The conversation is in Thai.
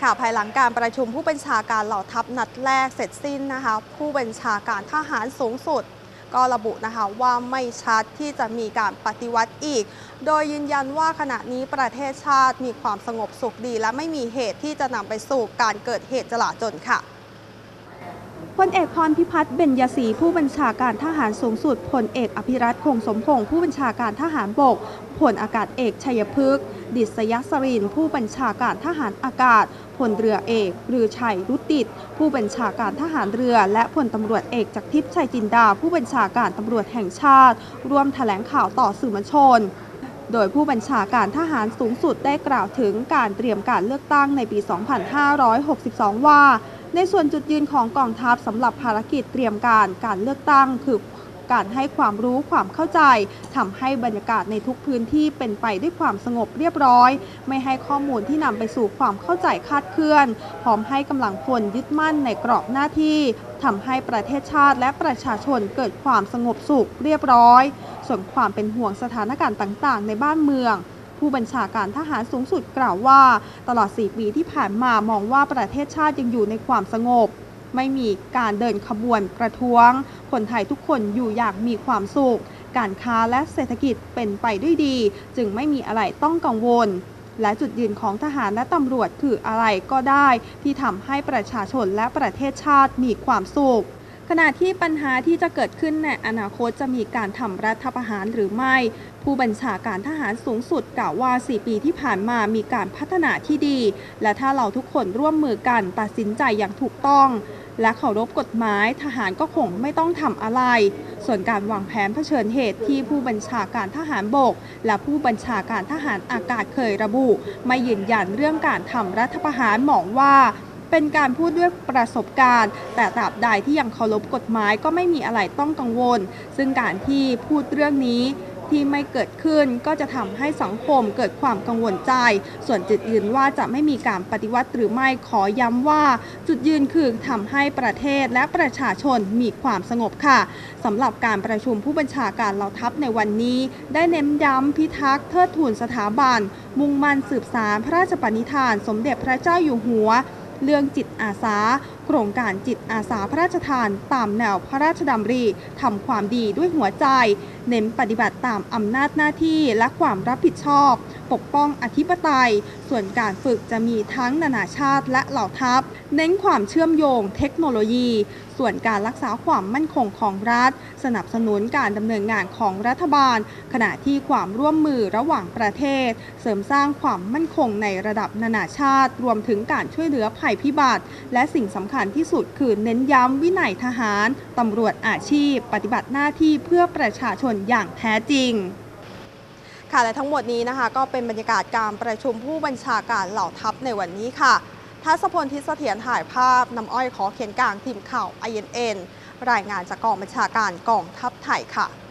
ค่ะภายหลังการประชุมผู้บัญชาการเหล่าทัพนัดแรกเสร็จสิ้นนะคะผู้บัญชาการทหารสูงสุดก็ระบุนะคะว่าไม่ชัดที่จะมีการปฏิวัติอีกโดยยืนยันว่าขณะนี้ประเทศชาติมีความสงบสุขดีและไม่มีเหตุที่จะนำไปสู่การเกิดเหตุจลาจลค่ะพลเอกพรพิพัฒน์เบญยศรีผู้บัญชาการทหารสูงสุดพลเอกอภิรัตน์คงสมพงษ์ผู้บัญชาการทหารบกพลอากาศเอกชัยพฤกษ์ดิษยศรินทร์ผู้บัญชาการทหารอากาศพลเรือเอกฤชัยรุตติผู้บัญชาการทหารเรือและพลตำรวจเอกจักรทิพย์ชัยจินดาผู้บัญชาการตำรวจแห่งชาติร่วมแถลงข่าวต่อสื่อมวลชนโดยผู้บัญชาการทหารสูงสุดได้กล่าวถึงการเตรียมการเลือกตั้งในปี 2562 ว่าในส่วนจุดยืนของกองทัพสำหรับภารกิจเตรียมการเลือกตั้งคือการให้ความรู้ความเข้าใจทำให้บรรยากาศในทุกพื้นที่เป็นไปด้วยความสงบเรียบร้อยไม่ให้ข้อมูลที่นำไปสู่ความเข้าใจคลาดเคลื่อนพร้อมให้กำลังพลยึดมั่นในกรอบหน้าที่ทำให้ประเทศชาติและประชาชนเกิดความสงบสุขเรียบร้อยส่วนความเป็นห่วงสถานการณ์ต่างๆในบ้านเมืองผู้บัญชาการทหารสูงสุดกล่าวว่าตลอด 4 ปีที่ผ่านมามองว่าประเทศชาติยังอยู่ในความสงบไม่มีการเดินขบวนประท้วงคนไทยทุกคนอยู่อย่างมีความสุขการค้าและเศรษฐกิจเป็นไปด้วยดีจึงไม่มีอะไรต้องกังวลและจุดยืนของทหารและตำรวจคืออะไรก็ได้ที่ทำให้ประชาชนและประเทศชาติมีความสุขขณะที่ปัญหาที่จะเกิดขึ้นในอนาคตจะมีการทำรัฐประหารหรือไม่ผู้บัญชาการทหารสูงสุดกล่าวว่า 4 ปีที่ผ่านมามีการพัฒนาที่ดีและถ้าเราทุกคนร่วมมือกันตัดสินใจอย่างถูกต้องและเคารพกฎหมายทหารก็คงไม่ต้องทำอะไรส่วนการวางแผนเผชิญเหตุที่ผู้บัญชาการทหารบกและผู้บัญชาการทหารอากาศเคยระบุไม่ยืนยันเรื่องการทำรัฐประหารมองว่าเป็นการพูดด้วยประสบการณ์แต่ตราบใดที่ยังเคารพกฎหมายก็ไม่มีอะไรต้องกังวลซึ่งการที่พูดเรื่องนี้ที่ไม่เกิดขึ้นก็จะทำให้สังคมเกิดความกังวลใจส่วนจุดยืนว่าจะไม่มีการปฏิวัติหรือไม่ขอย้ำว่าจุดยืนคือทำให้ประเทศและประชาชนมีความสงบค่ะสำหรับการประชุมผู้บัญชาการเหล่าทัพในวันนี้ได้เน้นย้ำพิทักษ์เทิดทูนสถาบันมุ่งมั่นสืบสานพระราชปณิธานสมเด็จพระเจ้าอยู่หัวเรื่องจิตอาสาโครงการจิตอาสาพระราชทานตามแนวพระราชดำริทำความดีด้วยหัวใจเน้นปฏิบัติตามอำนาจหน้าที่และความรับผิดชอบปกป้องอธิปไตยส่วนการฝึกจะมีทั้งนานาชาติและเหล่าทัพเน้นความเชื่อมโยงเทคโนโลยีส่วนการรักษาความมั่นคงของรัฐสนับสนุนการดำเนินงานของรัฐบาลขณะที่ความร่วมมือระหว่างประเทศเสริมสร้างความมั่นคงในระดับนานาชาติรวมถึงการช่วยเหลือภัยพิบัติและสิ่งสำคัญที่สุดคือเน้นย้ำวินัยทหารตำรวจอาชีพปฏิบัติหน้าที่เพื่อประชาชนอย่างแท้จริงค่ะและทั้งหมดนี้นะคะก็เป็นบรรยากาศการประชุมผู้บัญชาการเหล่าทัพในวันนี้ค่ะทัศพล ทิศเสถียรถ่ายภาพน้ำอ้อยขอเขียนกลางทีมข่าว INN รายงานจากกองบัญชาการกองทัพไทยค่ะ